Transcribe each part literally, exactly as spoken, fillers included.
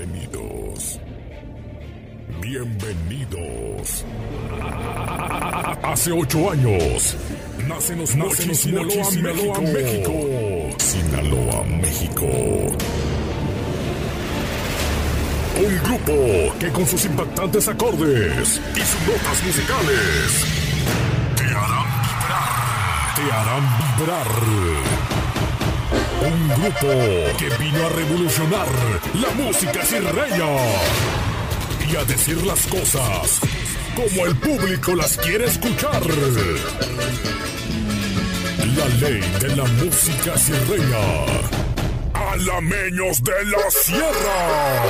Bienvenidos. Bienvenidos. Hace ocho años nace en los Mochis, Sinaloa, Sinaloa, México. Sinaloa, México. Un grupo que con sus impactantes acordes y sus notas musicales te harán vibrar. Te harán vibrar. Un grupo que vino a revolucionar la música sierreña y a decir las cosas como el público las quiere escuchar. La ley de la música sierreña. Alameños de la Sierra.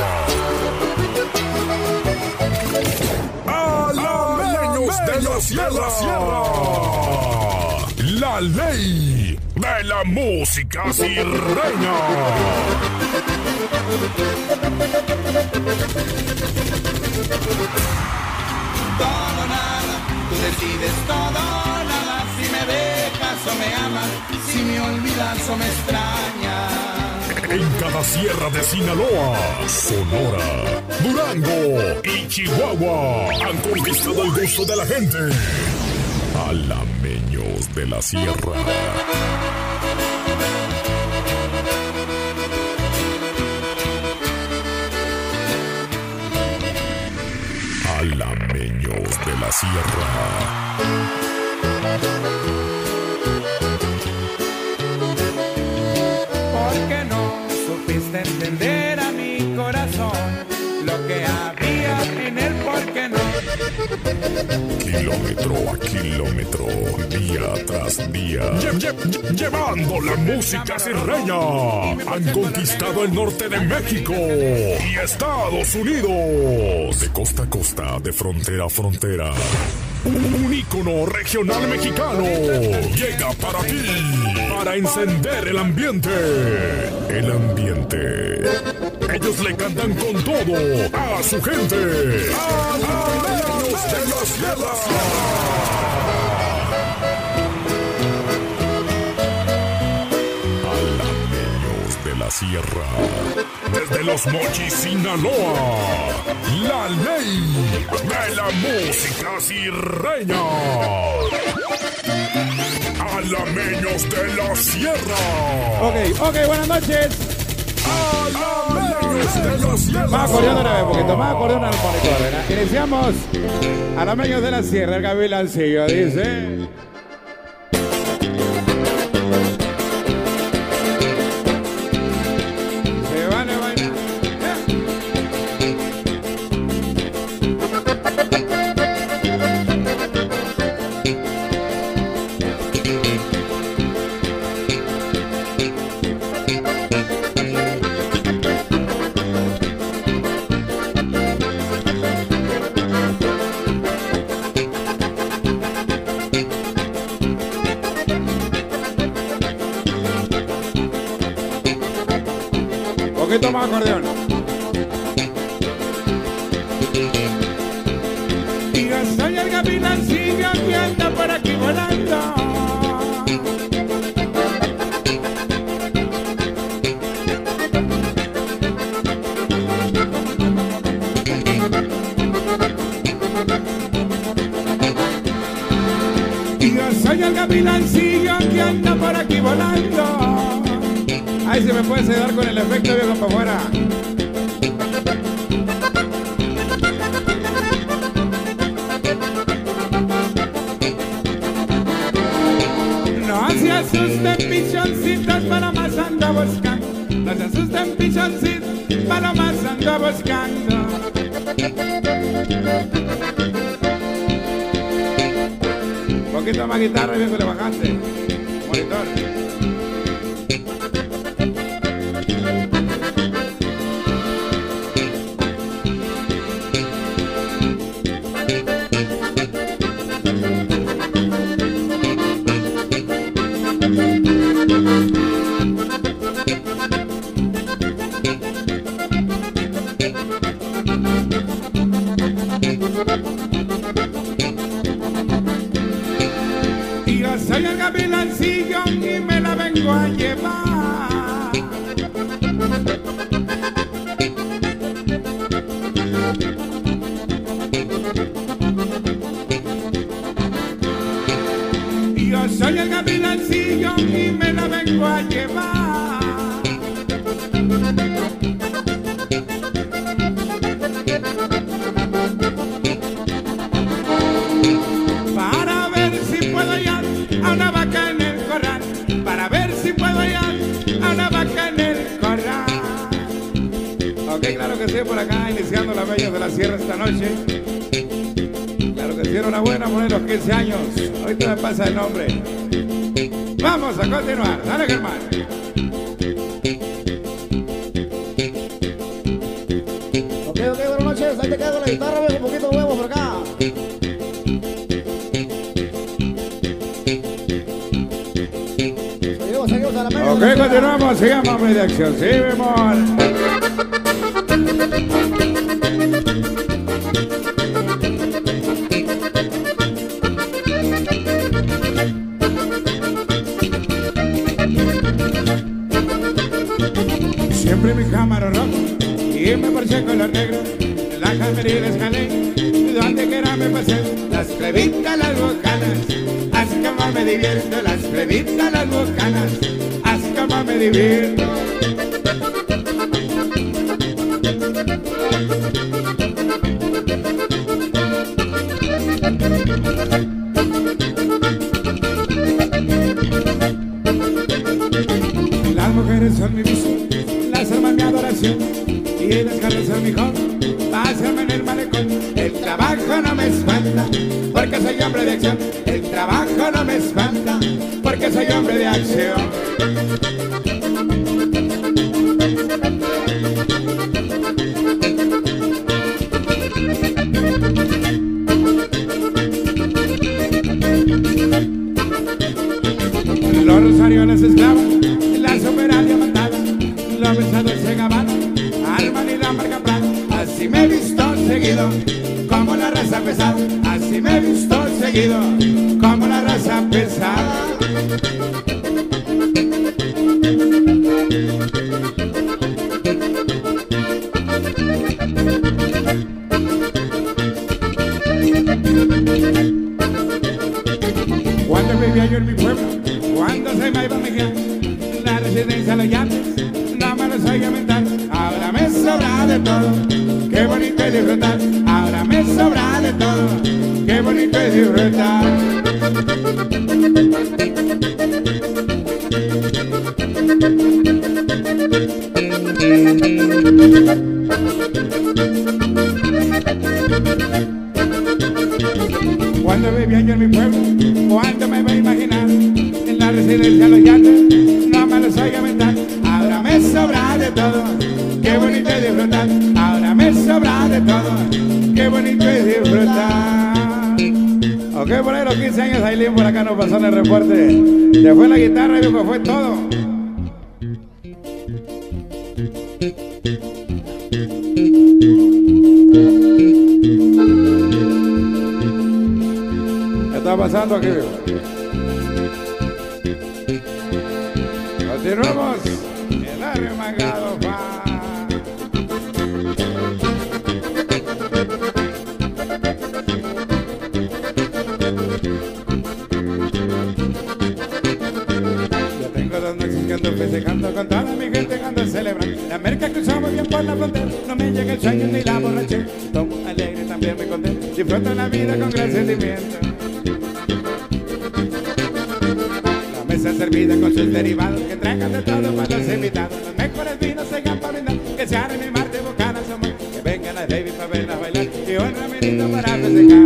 Alameños de la Sierra. La ley de la música sierreña. Todo nada, tú decides todo nada. Si me dejas o me amas, si me olvidas o me extrañas. En cada sierra de Sinaloa, Sonora, Durango y Chihuahua han conquistado el gusto de la gente. Alameños de la Sierra. Alameños de la Sierra. Porque no supiste entender a mi corazón lo que había en él, porque no. Kilómetro a kilómetro, día tras día, lle lle llevando la música sierreña. Han conquistado el norte de México y Estados Unidos. De costa a costa, de frontera a frontera. Un ícono regional mexicano llega para ti, para encender el ambiente. El ambiente. Ellos le cantan con todo a su gente. ¡Alameños de la Sierra! Alameños de la Sierra. Desde los Mochis, Sinaloa. La ley de la música sierreña. Alameños de la Sierra. Ok, ok, buenas noches. Alameños de la Sierra. Más acordeón una vez, un poquito más acordeón al monitor, ¿verdad? Iniciamos. Alameños de la Sierra, el gavilancillo dice. Se van a bailar. Un poquito más acordeón. Y yo soy el gavilancillo que anda por aquí volando. Y yo soy el gavilancillo que anda por aquí volando. Ahí se me puede quedar con el efecto viejo para afuera. No se asusten pichoncitos, para más ando buscando. No se asusten pichoncitos, para más ando buscando. Un poquito más guitarra, viejo, le bajaste. Monitor. Y yo soy el gavilancillo y me la vengo a llevar. y me la vengo a llevar. Para ver si puedo hallar a una vaca en el corral, para ver si puedo hallar a una vaca en el corral. Ok, claro que sí, por acá iniciando las bellas de la sierra esta noche. Claro que sí, era una buena mujer de los quince años. Ahorita me pasa el nombre. Vamos a continuar, dale Germán. Ok, ok, buenas noches, ahí te quedo la guitarra, viejo, un poquito de huevo por acá. Seguimos, seguimos a la media. Ok, continuamos, sigamos media acción, sí, mi amor. Siempre mi cámara rojo y me parché color negro. La camerina escalé, donde quiera me pasé. Las plebitas, las bocanas, así como me divierto. Las plebitas, las bocanas, así como me divierto. Las mujeres son mi vicio, las armas mi adoración, y las carnes son mi hobby, pásame en el malecón. El trabajo no me espanta, porque soy hombre de acción. El trabajo no me espanta, porque soy hombre de acción. Los rosarios, las esclavas, la superalia matada, los besados en Habana, Arman y la marca Prada. Así me he visto seguido, como la raza pesada. Así me he visto seguido, como la raza pesada. Cuando vivía yo en mi pueblo, cuando se me iba a Mejía, la residencia Los Yates, no me los oiga mentar. Ahora me sobra de todo, qué bonito es disfrutar. Ahora me sobra de todo, qué bonito es disfrutar. Cuando vivía yo en mi pueblo, cuánto me iba a imaginar. En la residencia Los Yates, no me los oiga mentar. Ahora me sobra de todo, qué bonito es disfrutar. Ahora me sobra de todo, qué bonito es disfrutar. Ok, por ahí los quince años, Ailín por acá nos pasó en el reporte. Se fue la guitarra, viejo, fue todo. ¿Qué está pasando aquí, viejo? Continuamos. El arremangado va. Yo tengo dos noches que ando festejando con toda mi gente que ando celebrando. La merca cruzamos bien por la frontera, no me llega el sueño ni la borrachera. Tomo alegre, también me contento, disfruto la vida con gran sentimiento. Mesa servida con sus derivados que traigan de todo para los invitados. Los mejores vinos se hagan para brindar, que se armen mi mar de bocanas amor. Que vengan las baby para verlas bailar y un ramerito para festejar.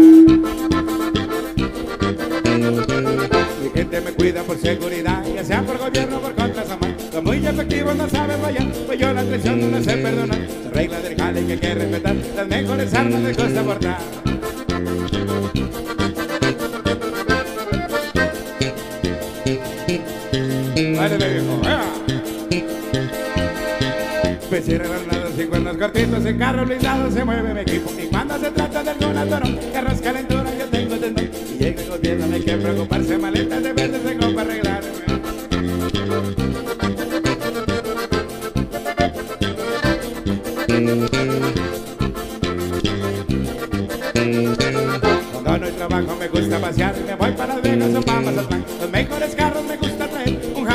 Mi gente me cuida por seguridad, ya sea por gobierno o por contrasamar. Los muy efectivos no saben fallar, pues yo la traición no sé perdonar. La regla del jale que hay que respetar, las mejores armas de costa portar. Dale, viejo, ¡ea! Me cierran los lados y cuernos cortitos, en carros blindados se mueve mi equipo. Y cuando se trata de algún atorón, carros calentura yo tengo tendón. Y llega el gobierno, no hay que preocuparse, maletas de verde tengo para arreglarme. Cuando no hay trabajo me gusta pasear, me voy para Las Vegas o para Mazatlán. Los mejores carros me gusta traer, un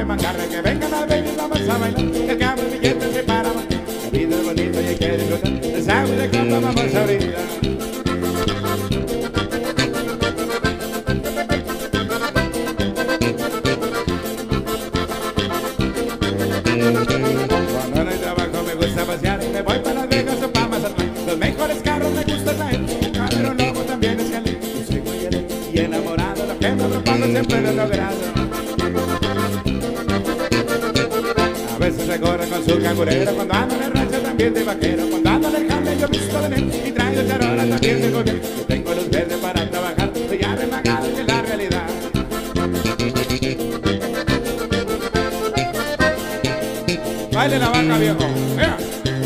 remangarle, que vengan las babies, vamos a bailar, el cabo el billete se para. La vida es bonita y hay que disfrutar, el sábado de copa vamos a brindar. Cuando no hay trabajo me gusta pasear, me voy para Las Vegas o para Mazatlán. Los mejores carros me gusta traer, pero luego también es caliente. Yo soy muy alegre y enamorado, lo que me propongo siempre lo he logrado. A veces se corre con su cangurero, cuando ando en el rancho también de vaquero, cuando ando en el jale yo visto de negro y traigo charola también de gobierno. Yo tengo luz verde para trabajar, soy arremangado y es la realidad. Baile la vaca, viejo. Mira.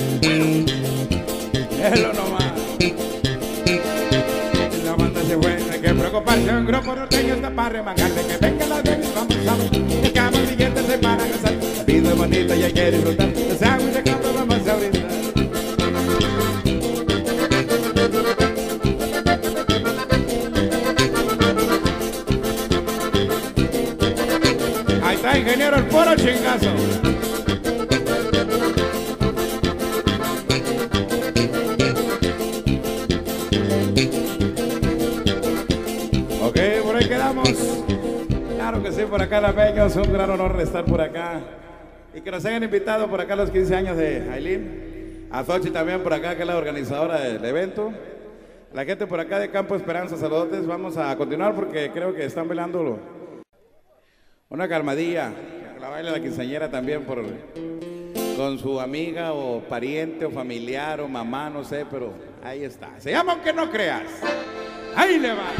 Eso nomás. La banda se fue, no hay que preocuparse. Un grupo norteño está para remangarle. Que vengan las babies, vamos a ver. El cabo el billete se para a casar. La vida es bonita y hay que disfrutar. Los aguas de campo vamos a brindar. Ahí está, ingeniero, el puro chingazo. Ok, por ahí quedamos. Claro que sí, por acá Las Vegas, un gran honor de estar por acá. Y que nos hayan invitado por acá a los quince años de Ailín. A Xochitl también por acá, que es la organizadora del evento. La gente por acá de Campo Esperanza, saludotes. Vamos a continuar porque creo que están bailando una calmadilla. Que la baile la quinceañera también por, con su amiga o pariente o familiar o mamá, no sé, pero ahí está. Se llama Aunque No Creas. Ahí le va.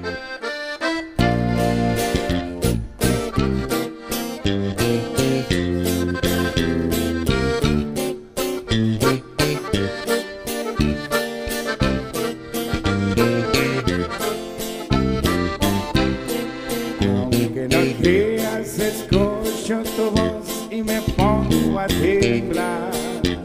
Aunque no creas, escucho tu voz y me pongo a temblar.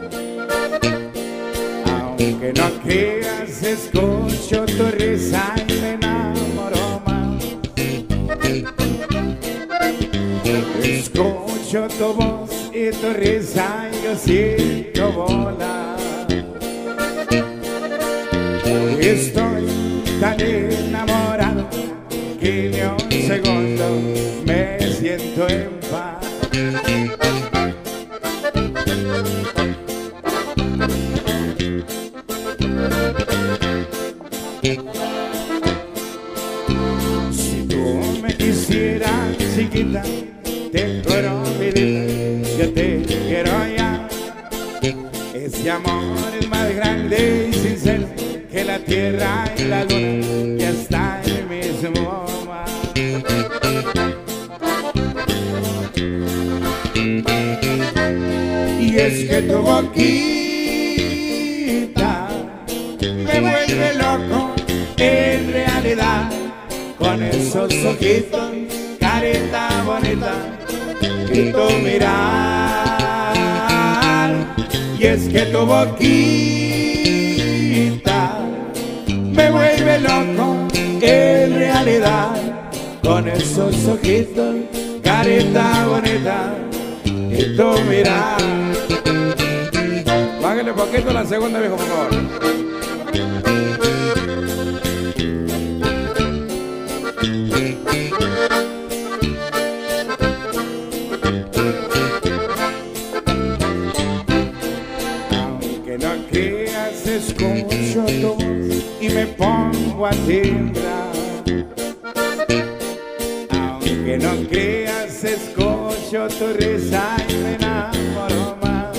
Aunque no creas, escucho tu risa y me enamoro más. Escucho tu voz y tu risa y yo siento volar. Estoy tan enamorado que ni un segundo me siento en paz. Si tú me quisieras, chiquita, te juro mi vida, yo te quiero ya. Ese amor es más grande y sincero que la tierra y la luna, y hasta el mismo mar. Y es que tu boquita me vuelve loco en realidad, con esos ojitos, carita bonita y tu mirar. Y es que tu boquita me vuelve loco en realidad, con esos ojitos, carita bonita y tu mirar. Bájale poquito la segunda, viejo, por favor. Aunque no creas, escucho tu voz y me pongo a temblar. Aunque no creas, escucho tu risa y me enamoro más.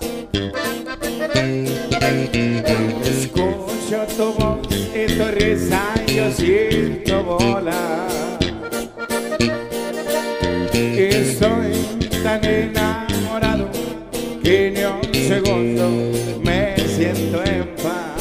Escucho tu voz y tu risa y yo siento volar. Estoy tan enamorado que ni un segundo me siento en paz.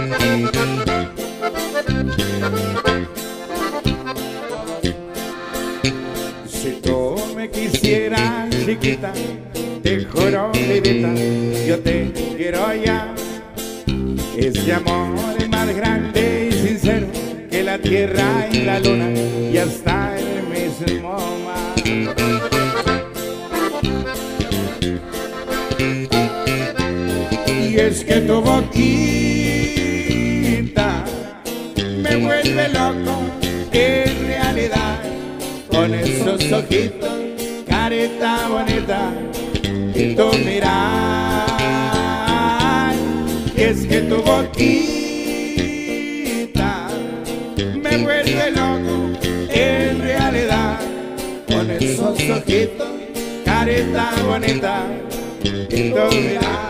Si tú me quisieras, chiquita, te juro, mi vida, yo te quiero ya. Ese amor es más grande y sincero que la tierra y la luna, y hasta el mismo mar. Y es que tu boquita me vuelve loco, en realidad, con esos ojitos, carita bonita, y tu mirar. Y es que tu boquita me vuelve loco, en realidad, con esos ojitos, carita bonita, y tu mirar.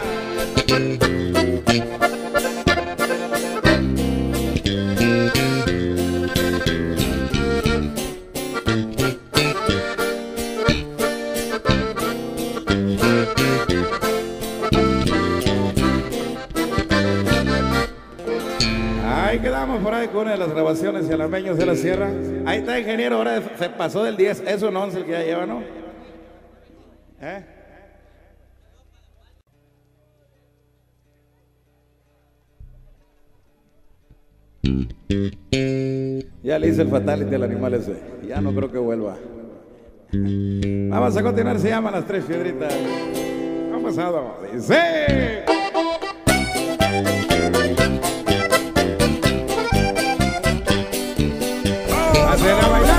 Ahí quedamos por ahí con una de las grabaciones Alameños de la Sierra. Ahí está, ingeniero, ahora se pasó del diez, es un once el que ya lleva, ¿no? ¿Eh? Ya le hice el fatality al animal ese, ya no creo que vuelva. Vamos a continuar, se llaman Las Tres Piedritas. Vamos a dice. Hacer a bailar.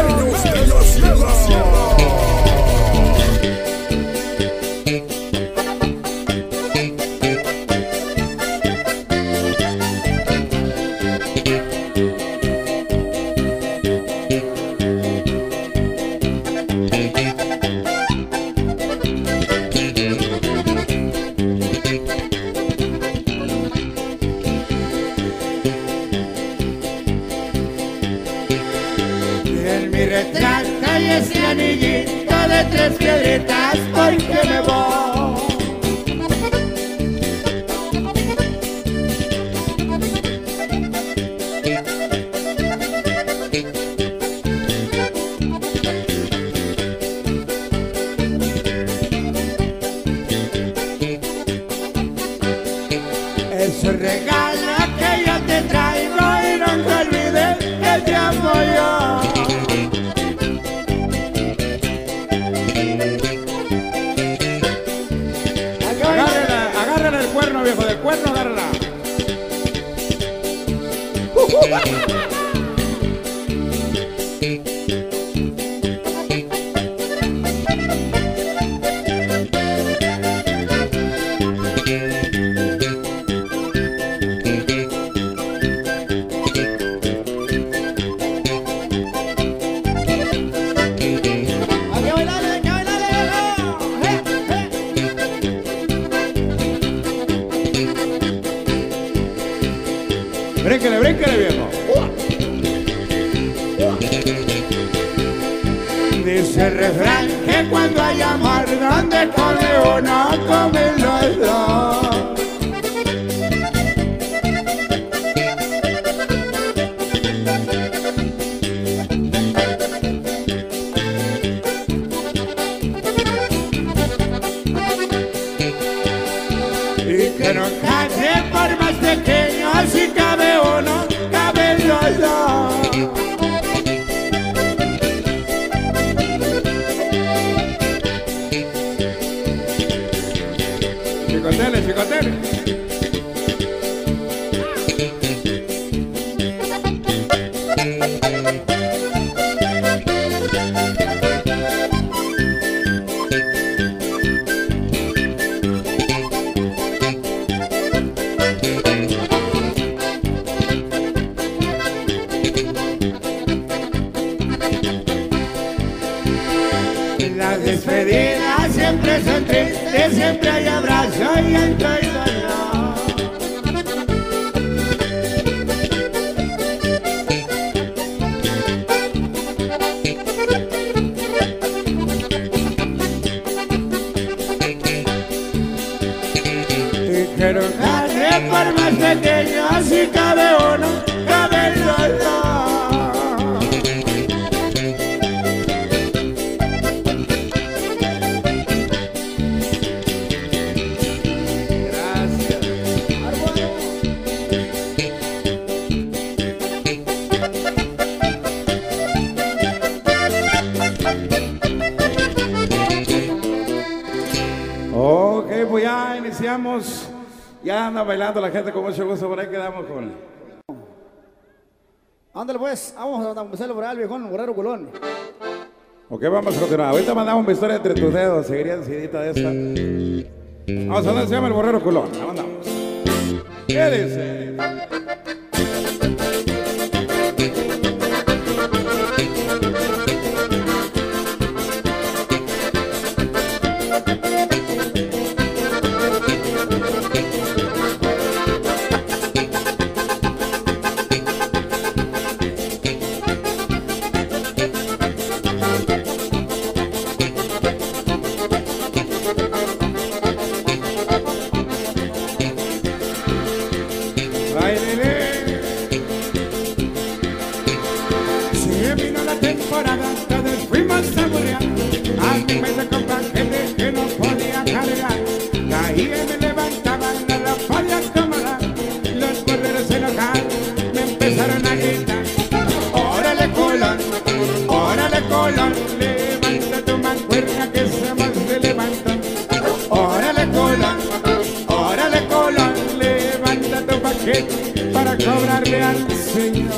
Ese anillito de tres piedritas, porque me voy. Es un regalo que yo te traigo y no te olvides que te amo yo. Viejo del cuerno, agárrala. Uh, uh, uh. Bréquele, bréquele, viejo. Dice el refrán que cuando hay amor, donde come uno, comen los dos. Y que no cabe por más pequeño, si cabe uno, caben los dos. Chicotele, chicotele. Las despedidas siempre son tristes, siempre hay abrazo y llanto y dolor. Dijeron que por más pequeño, si cabe uno, cabe los dos. Ok, pues ya iniciamos. Ya anda bailando la gente con mucho gusto. Por ahí quedamos con... Ándale pues, vamos a empezar por el viejón, Borrero Culón. Ok, vamos a continuar. Ahorita mandamos una historia entre tus dedos. Seguiría enseguidita de esta. Vamos a ver, se llama el Borrero Culón. La mandamos. ¿Qué dice? Para cobrarle al Señor.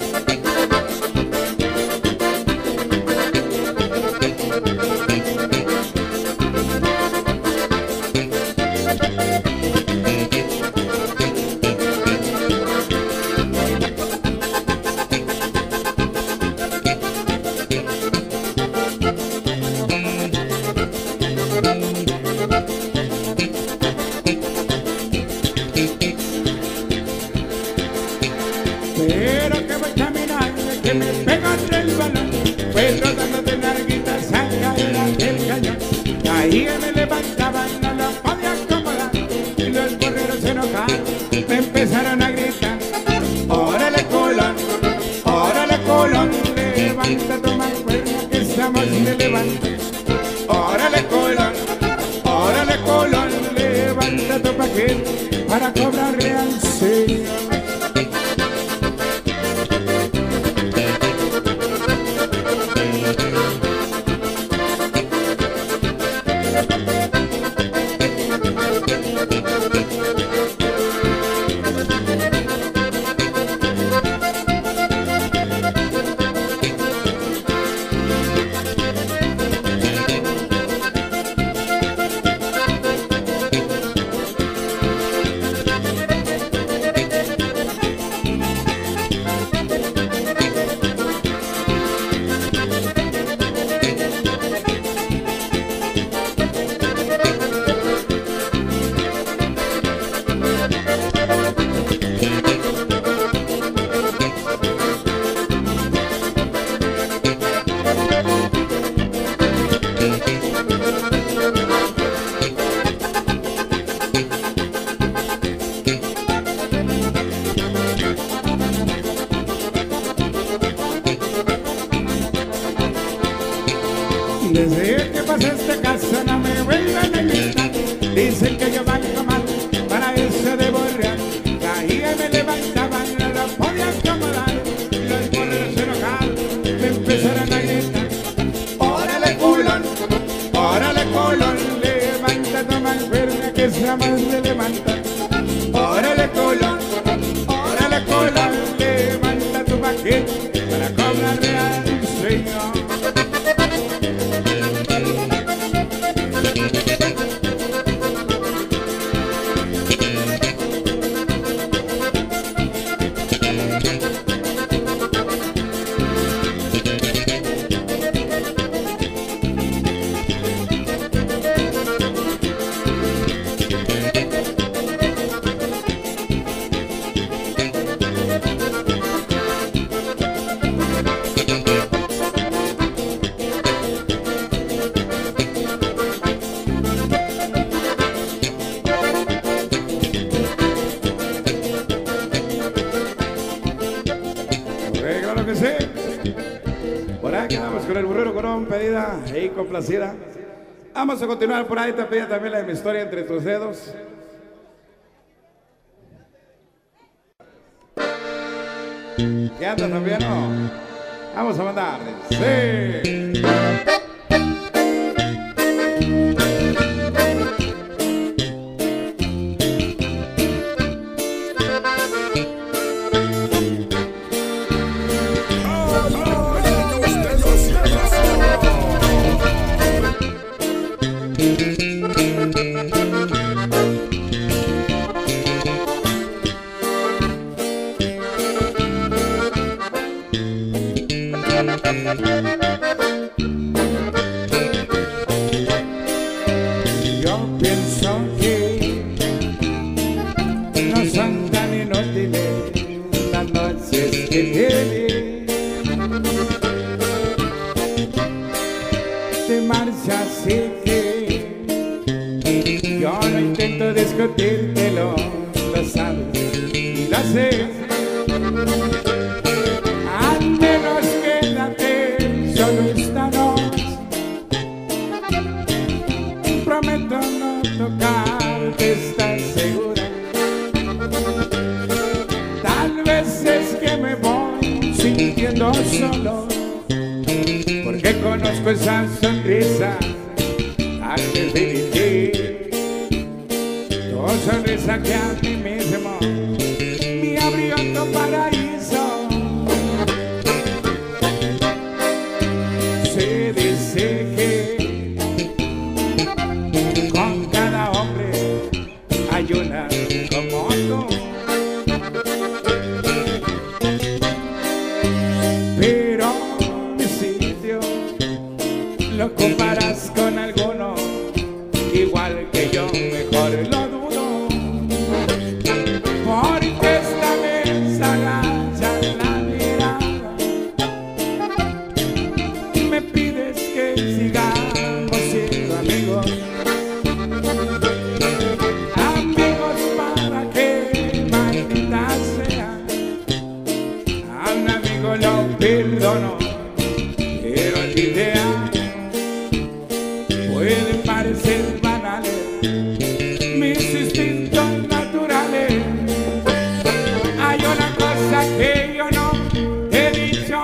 Pero que voy caminando, que me pego entre el balón, pues rodando de larguitas a caer aquel cañón. Ahí me levantaban, no lo podía acomodar, y los borreros se enojaron, me empezaron a gritar. Órale Colón, órale Colón, levanta tu mancuerna que estamos de levanta. Órale Colón, órale Colón, levanta tu paquete para cobrarle al Señor. Desde que pasé esta casa no me vuelvan a gritar. Dicen que yo banco mal para eso de borrar. Caía y me levantaban, no lo podía acomodar. Los borreros se enojaron, me empezaron a gritar. Órale Colón, órale Colón, levanta tu mancuerna que esa más se levanta. Órale Colón, órale Colón, levanta tu paquete para cobrarle al Señor. Por ahí quedamos con el Borrero Culón, pedida y complacida. Vamos a continuar por ahí, te pedí también la de mi historia entre tus dedos. ¿Qué anda también, no? Vamos a mandarle. Sí. Yo no intento discutírtelo, lo sabes y lo sé. Al menos quédate solo esta noche. Prometo no tocarte, ¿estás segura? Tal vez es que me voy sintiendo solo, porque conozco esa sonrisa antes de vivir. Tu sonrisa que a mí mismo me abrió tu paraíso. Se dice que con cada hombre hay una como tú, pero mi sitio lo comparas con alguno igual que yo, mejor lo dudo, porque esta vez agacha la mirada, me pides que sigamos siendo amigos, amigos para que maldita sea. A un amigo lo perdono, pero la idea pueden parecer banales mis instintos naturales. Hay una cosa que yo no he dicho,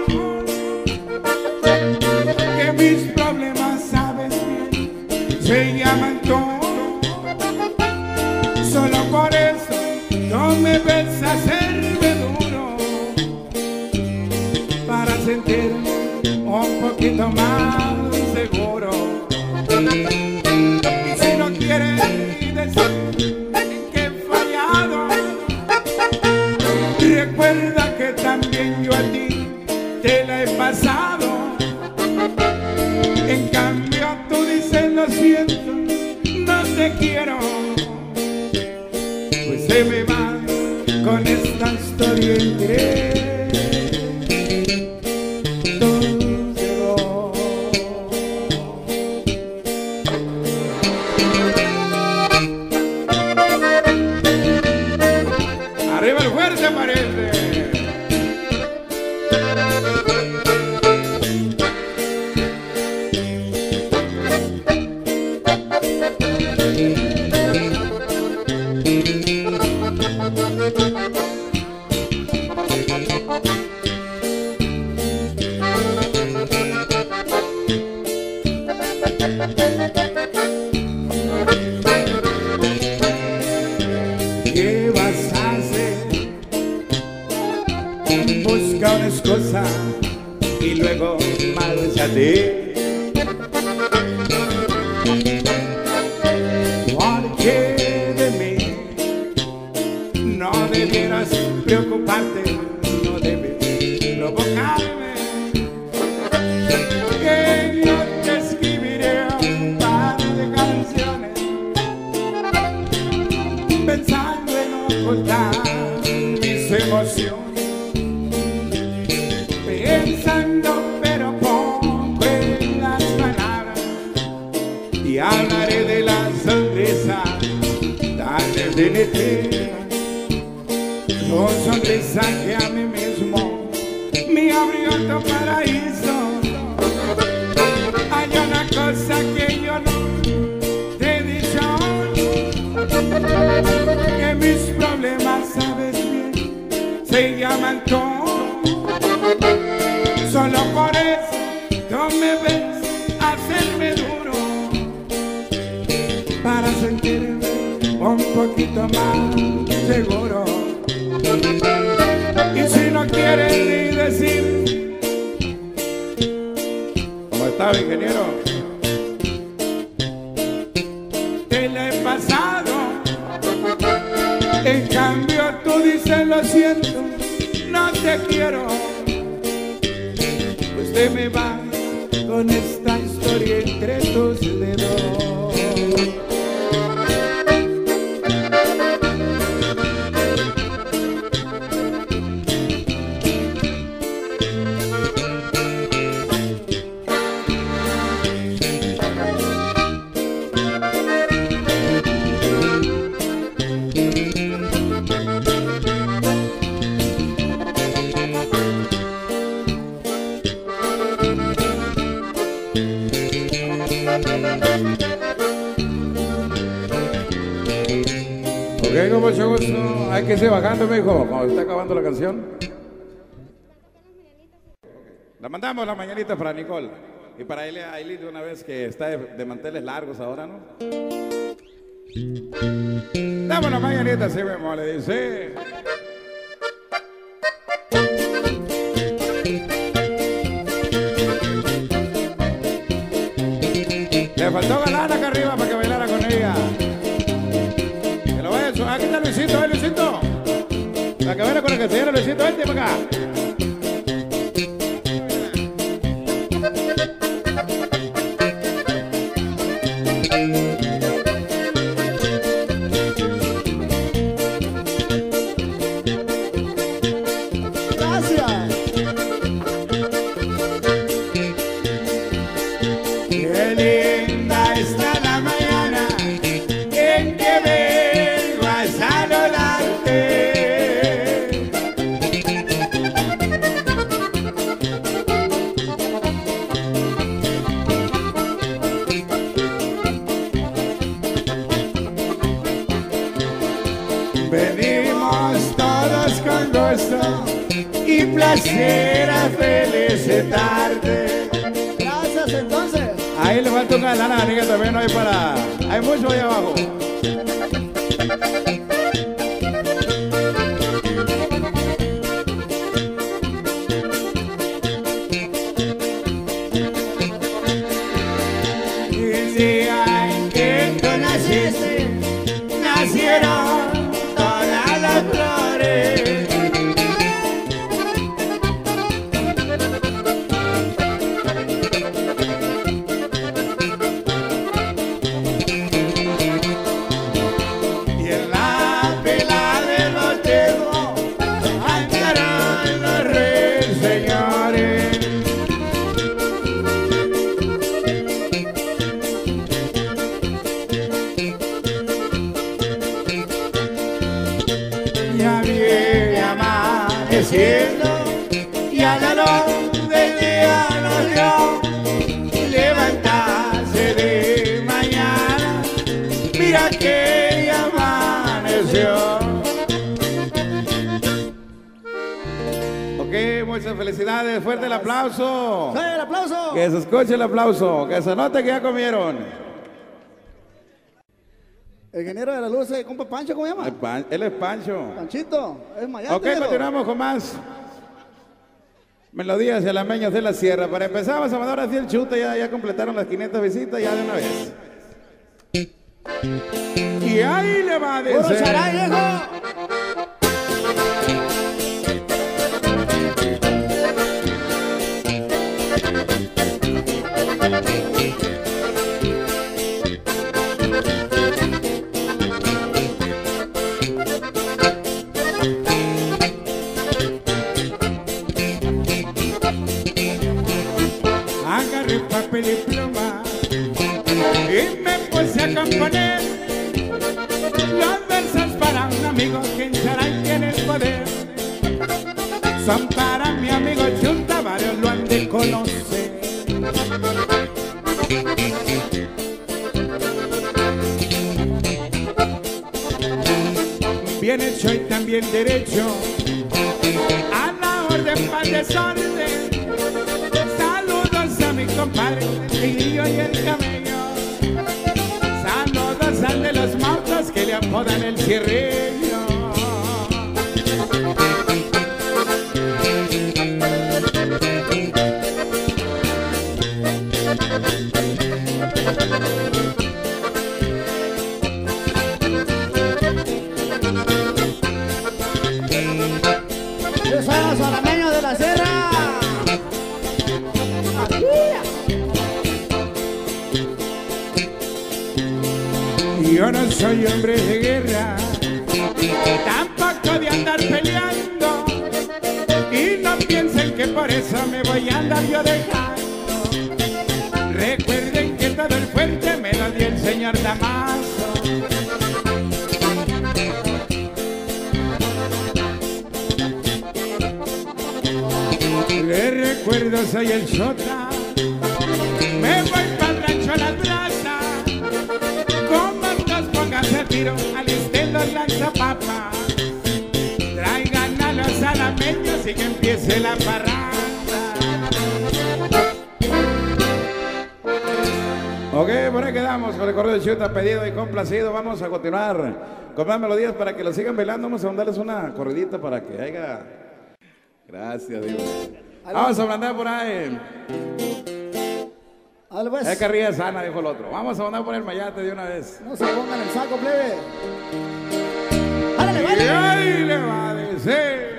que mis problemas, sabes bien, se llaman tú. Solo por eso no me ves hacerme duro, para sentirme un poquito más seguro. Y si no quieres decir que he fallado, recuerda que también yo a ti te la he pasado. En cambio tú dices lo siento, no te quiero, pues se me va con esta historia entre ¿qué vas a hacer? Busca una excusa y luego márchate, porque de mí no debieras preocuparte, no debes provocarme, que yo te escribiré un par de canciones pensando en ocultar mis emociones, pensando pero poco en las palabras, y hablaré de la sonrisa tan definitiva, tu sonrisa que a mí mismo me abrió tu paraíso. Hay una cosa que yo no te he dicho, que mis problemas, sabes bien, se llaman tú. Solo por eso tú me ves hacerme duro, para sentirme un poquito más seguro. Y si no quieres ni decir ¿cómo estaba, ingeniero? Te la he pasado. En cambio tú dices lo siento, no te quiero, pues te me vas con esta historia entre tus dedos. Ok, con mucho gusto. Hay que irse bajando, mijo, cuando está acabando la canción. La mandamos las mañanitas para Nicole. Y para Aileen de una vez que está de, de manteles largos ahora, ¿no? Damos las mañanitas, sí mismo, le dice. Le faltó galana acá arriba para que bailara con ella. Que lo vaya, aquí está Luisito, ¿eh, Luisito? Para que baile con el que se llama Luisito, vente para acá. Venimos todos con gusto y placer a felicitarte. Gracias, entonces. Ahí le falta una lana, niña, también no hay para... Hay mucho ahí abajo. El día en que tú naciste, nacieron todas las flores. Y en la pila del botego andarán los ruiseñores. Ya viene amaneciendo y a la luz del día nos dio levantarse de mañana. Mira que ya amaneció. Ok, muchas felicidades. Fuerte el aplauso. ¡Sí, el aplauso! Que se escuche el aplauso. Que se note que ya comieron. El ingeniero de la luz, eh, compa Pancho, ¿cómo se llama? El Pan- él es Pancho. Panchito, es mayate. Ok, continuamos con más melodías alameñas de la sierra. Para empezar, vamos a mandar así el chute. Ya, ya completaron las quinientas visitas ya de una vez. Y ahí le va a ¡Puro decir. charay, viejo! Agarré papel y pluma y me puse a componer los versos para un amigo que en Charay tiene el poder. Son para mi amigo Chunta, varios lo han de conocer. Bien hecho y también derecho, a la orden para el desorden. Saludos a mi compadre, el tigrillo y el camello. Saludos al de los mautas que le apodan el cierreño. ¡Yo soy los alameños de la sierra! Yo no soy hombre de guerra, tampoco de andar peleando, y no piensen que por eso me voy a andar yo dejando. Recuerden que todo el fuerte me lo dio el señor Damaso. Le recuerdo, soy el Chota, me voy para el rancho a las brasas. Como nos pónganse a tiro, alisten los lanzapapas, traigan a los alameños y que empiece la parranda. Ok, por ahí quedamos con el correo de Chuta, pedido y complacido. Vamos a continuar con más melodías para que lo sigan bailando. Vamos a mandarles una corridita para que haya. Gracias, Dios. Vamos a mandar por ahí. Es carrilla sana, dijo el otro. Vamos a mandar por el mayate de una vez. No se pongan el saco, plebe. ¡Álale, vale! Y ahí le va a decir.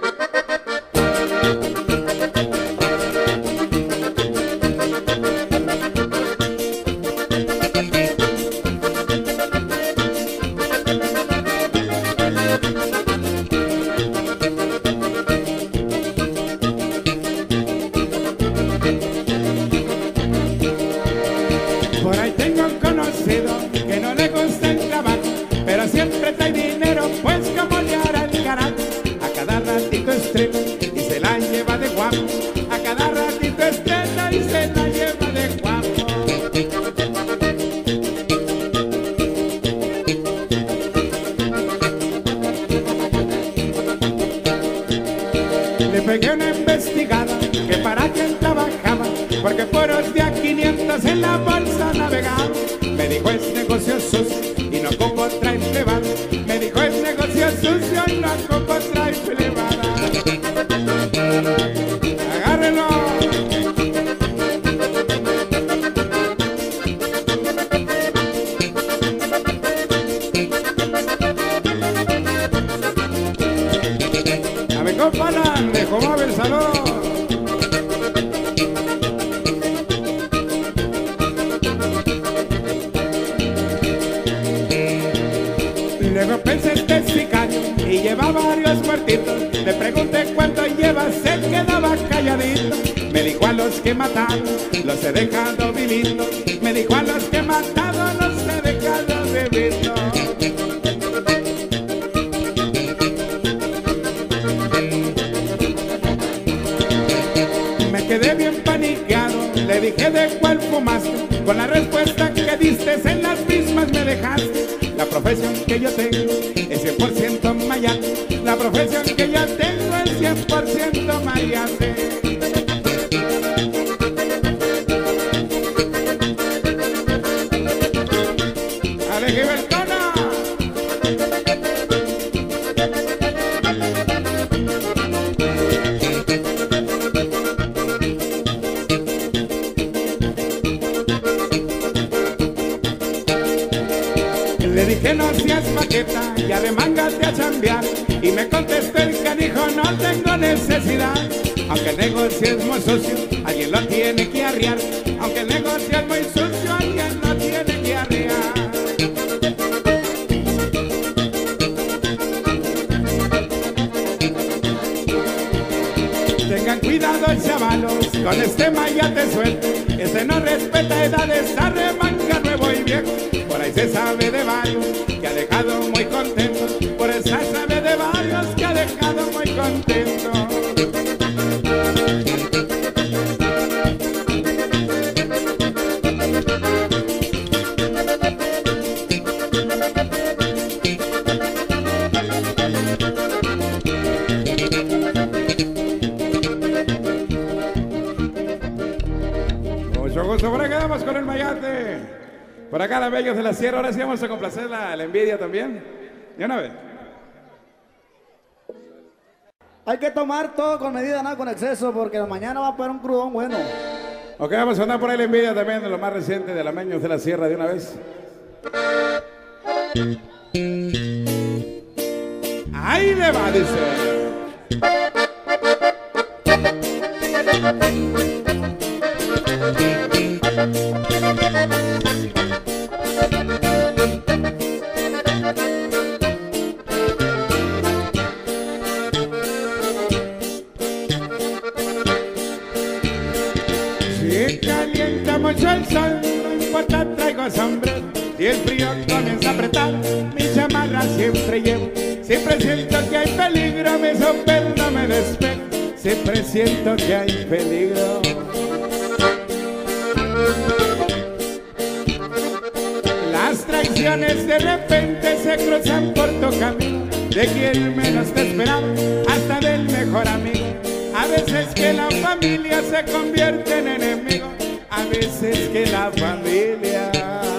Que no le gusta el trabajo, pero siempre trae dinero, pues como le hará el carajo. A cada ratito estrena y se la lleva de guapo. A cada ratito estrena y se la lleva de guapo. Le pegué una investigada que para quién trabajaba, porque puros de a quinientos en la bolsa navegaba. Me dijo es negocio sucio y no como trae plebada. Me dijo es negocio sucio y no como trae plebada. Agárrenlo. A mi compa de Jomab el salón. Luego pensé este sicario y lleva varios muertitos. Le pregunté cuánto lleva, se quedaba calladito. Me dijo a los que mataron, los he dejado vivitos. Me dijo a los que mataron, los he dejado vivitos. Me quedé bien paniqueado, le dije de cuál fumaste. Con la respuesta que diste en las mismas me dejaste. La profesión que yo tengo es cien por ciento mayate. La profesión que yo tengo es cien por ciento mayate. ¡Ale, Gilbertona! Le dije no seas paqueta, ya remángate a chambear. Y me contestó el canijo, no tengo necesidad. Aunque el negocio es muy sucio, alguien lo tiene que arrear. Aunque el negocio es muy sucio, alguien lo tiene que arrear. Tengan cuidado, chavalos, con este mayate suelto. Este no respeta edades, arremanga nuevo y viejo. Por ahí se sabe de varios que ha dejado muy contentos. Por ahí se sabe de varios que ha dejado muy contentos. Mucho gusto, por ahí quedamos con el mayate. Por acá las bellas de la sierra. Ahora sí vamos a complacer la, la envidia también. ¿Y una vez? Hay que tomar todo con medida, nada con exceso, porque mañana va a poner un crudón bueno. Ok, vamos a andar por ahí la envidia también de lo más reciente de la Meños de la Sierra de una vez. Ahí le va, dice. Si calienta mucho el sol, no importa, traigo sombrero. Si el frío comienza a apretar, mi chamarra siempre llevo. Siempre siento que hay peligro, mi sombrero no me despego. Siempre siento que hay peligro. Las traiciones ocasiones de repente se cruzan por tu camino, de quien menos te esperaba hasta del mejor amigo. A veces que la familia se convierte en enemigo, a veces que la familia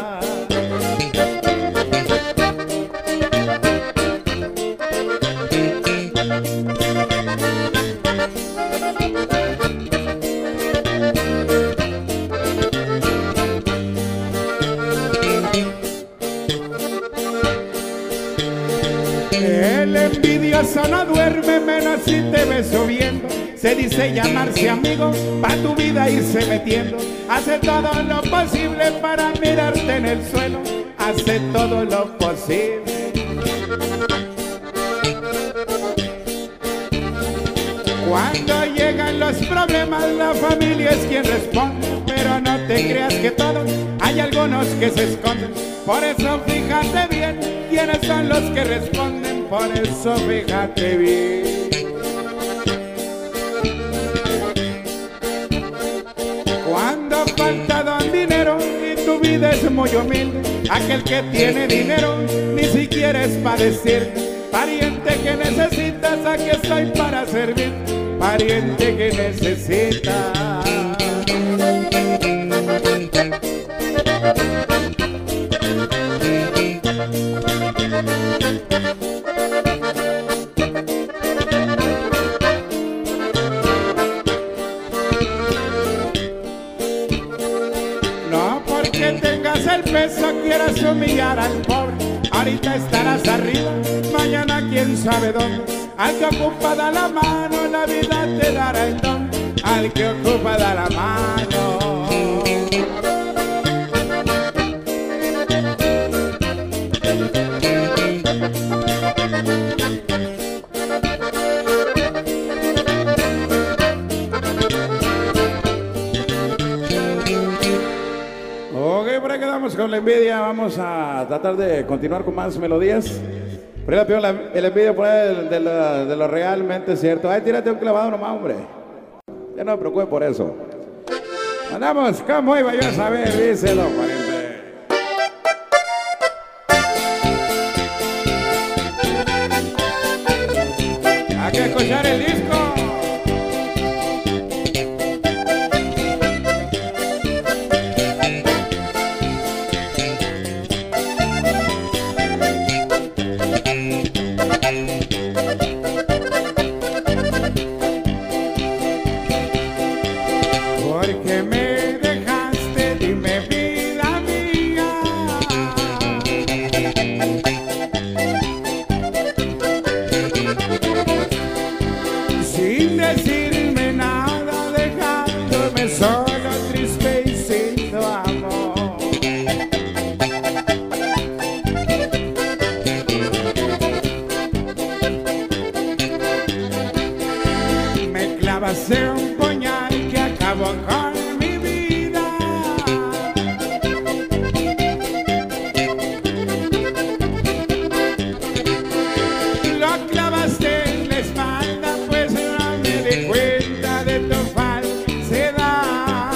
el envidioso no duerme menos si te ve subiendo. Se dice llamarse amigo, pa' tu vida irse metiendo. Hace todo lo posible para mirarte en el suelo, hace todo lo posible. Cuando llegan los problemas la familia es quien responde, pero no te creas que todos, hay algunos que se esconden. Por eso fíjate bien quiénes son los que responden, por eso fíjate bien. Cuando falta don dinero y tu vida es muy humilde, aquel que tiene dinero ni siquiera es para decir: pariente que necesitas, aquí estoy para servir. Pariente que necesitas. No porque tengas el peso quieras humillar al pobre. Ahorita estarás arriba, mañana quién sabe dónde. Al que ocupa da la mano, la vida te dará el don. Al que ocupa da la mano. Ok, por ahí quedamos con la envidia. Vamos a tratar de continuar con más melodías. Por ahí le pido la, el envidia por ahí de, de, lo, de lo realmente cierto. Ay, tírate un clavado nomás, hombre. Ya no me preocupes por eso. Andamos, ¿cómo iba yo a saber? Díselo, pariente. Hay que escuchar el disco. Porque me dejaste, dime vida mía. Sin decirme nada, dejándome solo, triste y sin tu amor. Me clavaste un puñal que acabó con mi vida. Lo clavaste en la espalda, pues no me di cuenta de tu falsedad.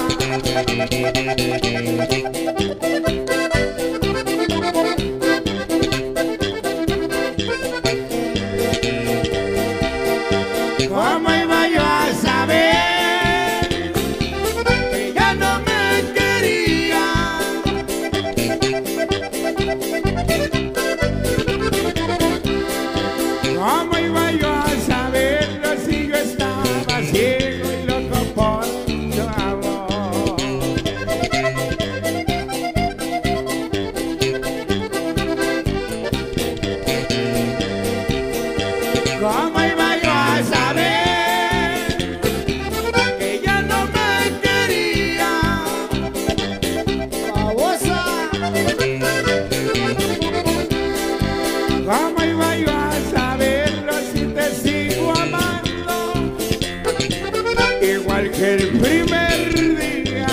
¿Cómo iba yo a saber que ya no me quería? ¿Cómo iba yo a saberlo si yo estaba ciego y loco por tu amor? ¿Cómo iba yo a saber que ya no me quería? ¡Babosa! ¿Cómo iba yo a saberlo si te sigo amando? Igual que el primer día.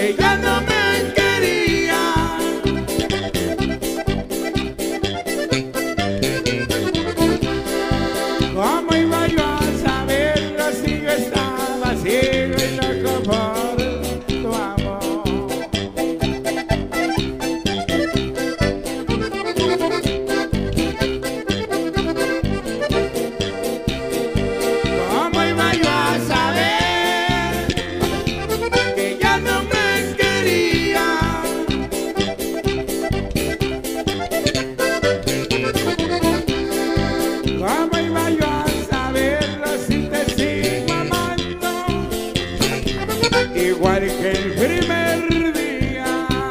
que ya no me quería. ¿Cómo iba yo a saberlo si yo estaba ciego y loco por tu amor? ¿Cómo iba yo a saber que ya no me quería? ¿Cómo iba yo a saberlo si te sigo amando igual que el primer día?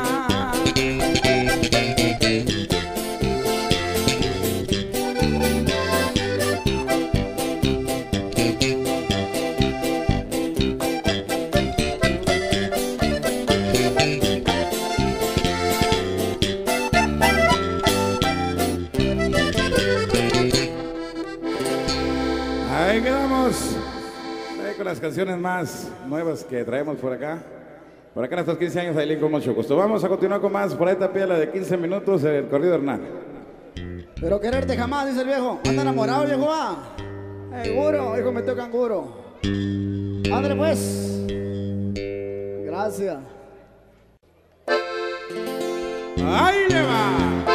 Ahí quedamos. Ahí con las canciones más nuevas que traemos por acá. Por acá en estos quince años de Ailín, con mucho gusto. Vamos a continuar con más. Por ahí tapía la de quince minutos, el corrido Hernán. Pero quererte jamás, dice el viejo. Anda enamorado, viejo, va. Seguro, hijo, metió canguro. Ándale, pues. Gracias. Ahí le va.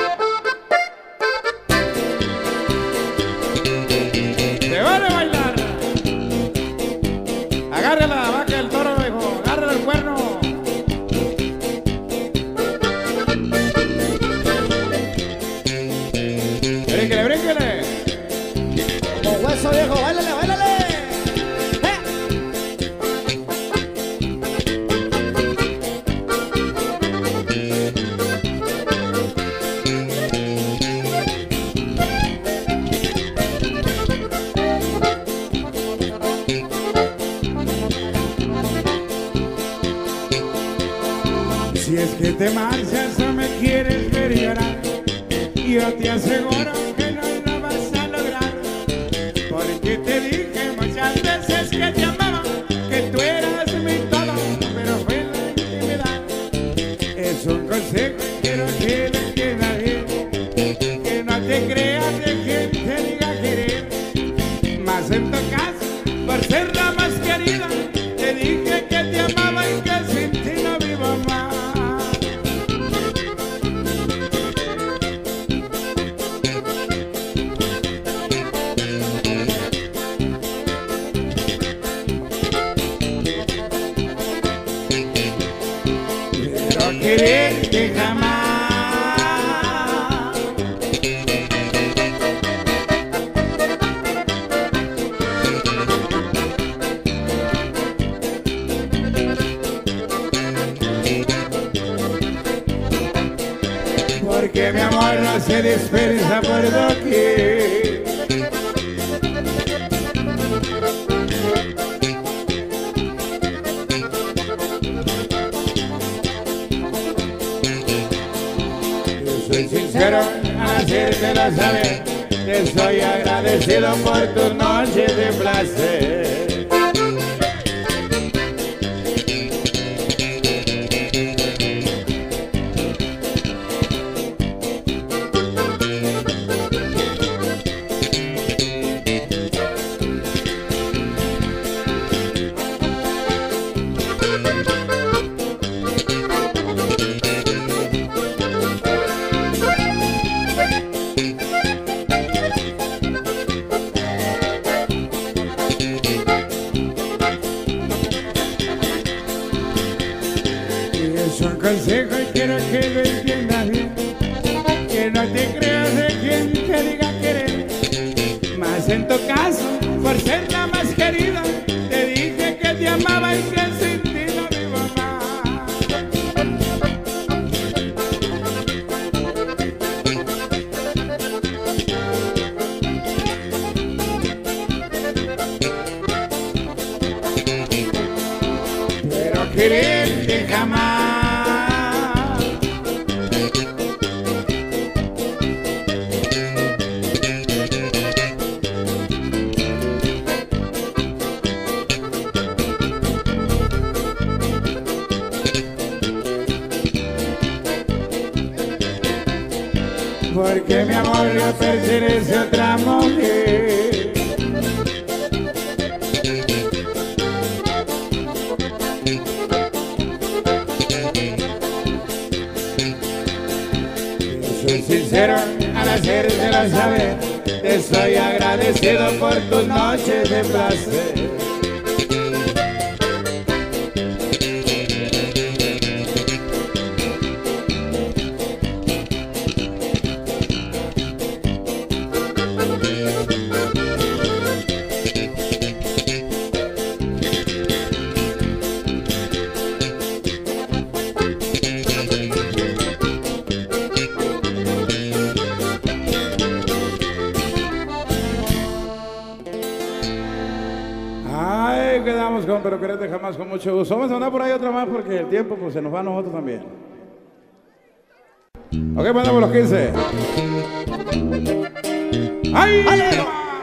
Se vale bailar. Agarre la vaca del toro, viejo. Agarre el cuerno. Brínquele, brínquele. Con hueso, viejo, bailale, bailale. ¡Eh! Si es que te marchas o me quieres ver llorar, yo te aseguro que no lo vas a lograr. Porque te dije muchas veces que te amaba, que tú eras mi todo, pero fue la intimidad. Es un consejo y quiero que lo entiendas bien, que no te creas de quien te diga querer. Mas en tu caso, por ser la más querida, te dije que te amaba y que sin ti no vivo más. Pero quererte jamás. Porque mi amor no se dispersa por doquier. Yo soy sincero al hacértelo saber, te soy agradecido por tus noches de placer. Es un consejo y quiero que lo entiendas bien, que no te creas de quien te diga querer. Mas en tu caso, por ser la más querida, te dije que te amaba y que sin ti no vivo más. Pero quererte jamás. porque mi amor le pertenece a otra mujer. Soy sincero al hacértelo saber, te estoy agradecido por tus noches de placer. Quedamos con Pero Quererte Jamás con mucho gusto. Vamos a andar por ahí otra más porque el tiempo pues se nos va a nosotros también. Ok, mandamos los quince. ¡Ay! ¡Ay!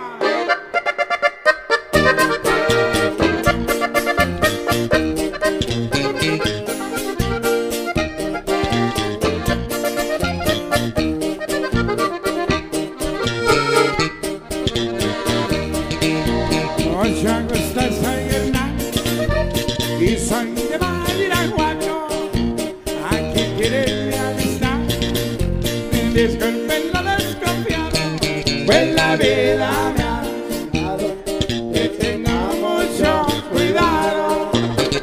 Y soy de Badiraguato, aquí quiere mi amistad. Disculpen lo desconfiado, pues la vida me ha dado que tenga mucho cuidado.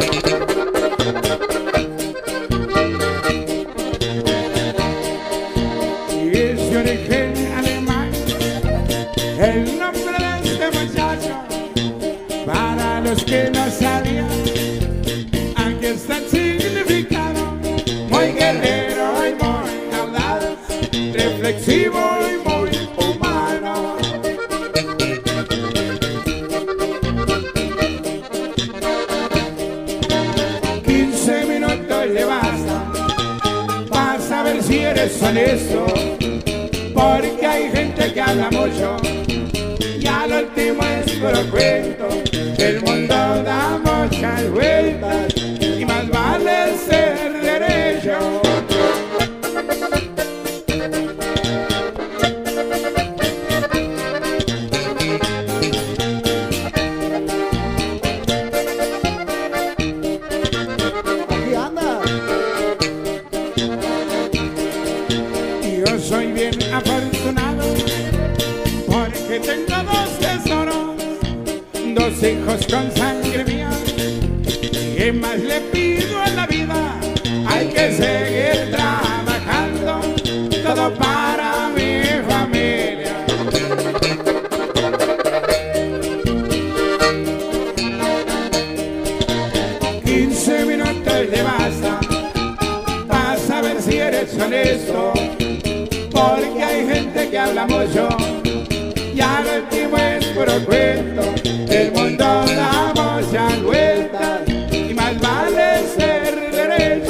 Y es de origen alemán el nombre de este muchacho, para los que no sabían. Está el significado, muy guerrero y muy audaz, reflexivo y muy humano. quince minutos le basta para saber si eres honesto, porque hay gente que habla mucho y al último es puro cuento. El mundo da muchas vueltas y más vale ser derecho. Aquí anda. Yo soy bien afortunado porque tengo dos tesoros, dos hijos con sangre mía. ¿Qué más le pido a la vida? Hay que seguir trabajando, todo para mi familia. quince minutos le basta para saber si eres honesto, porque hay gente que habla mucho y al último es puro cuento. El mundo da muchas vueltas y más vale ser derecho.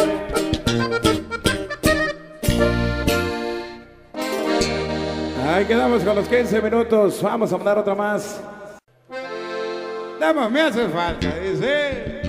Ahí quedamos con los quince minutos. Vamos a mandar otra más. Damos, me hace falta, dice.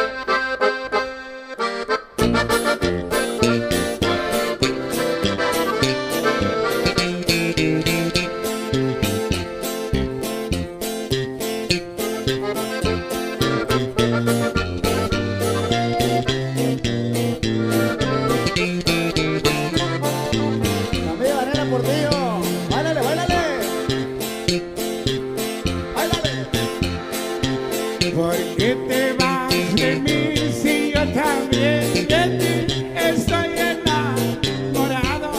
¿Por qué te vas de mí si yo también de ti estoy enamorado?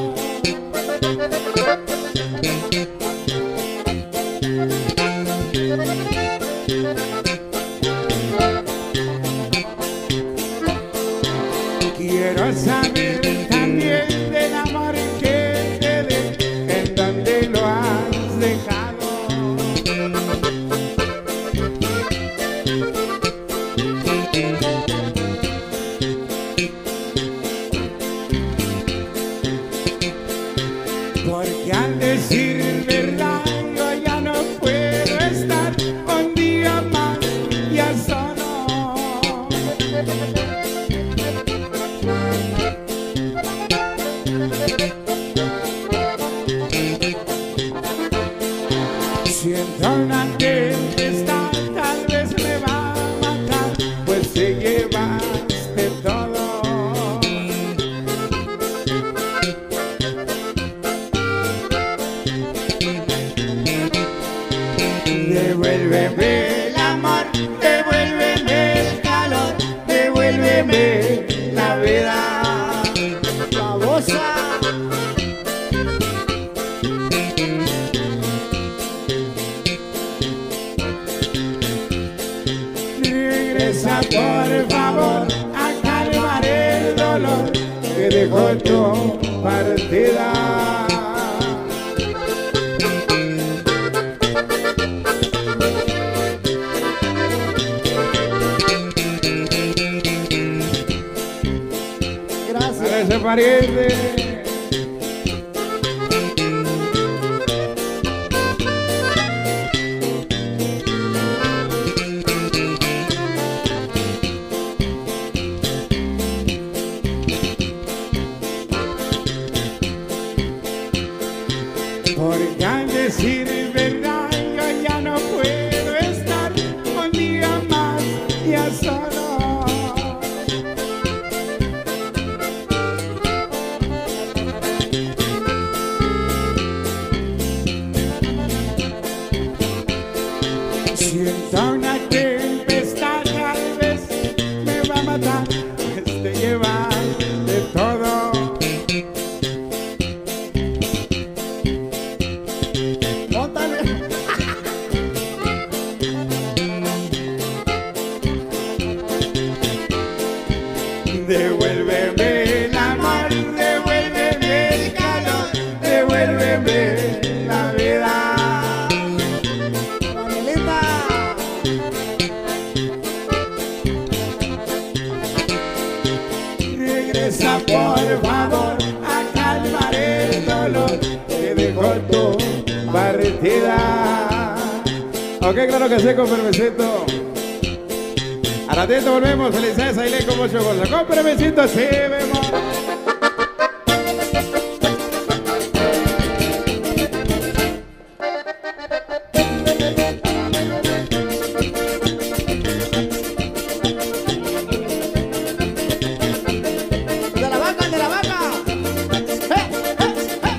Quiero saber también del amor que te dé, en dónde lo has dejado. Porque al decir verdad yo ya no puedo estar un día más ya solo. dolor que dejó tu partida. Gracias. Ese pariente. Porque al decir verdad yo ya no puedo estar un día más ya solo. Siento una tempestad, tal vez me va a matar, este lleva de todo. Devuélveme el amor, devuélveme el calor, devuélveme la vida. Danielita. Regresa por favor a calmar el dolor que dejó tu partida. Ok, claro que sí, con permisito. A ratito volvemos, felicidades, Ailén, con mucho gozo. Con permisito, así vemos. De la vaca, de la vaca. ¡Eh, eh, eh!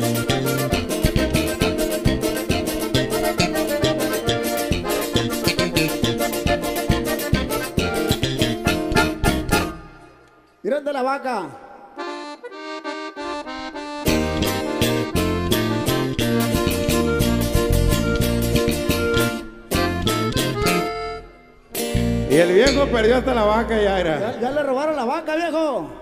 Miren de la vaca. Y el viejo perdió hasta la vaca ya era. Ya, ya le robaron la vaca, viejo.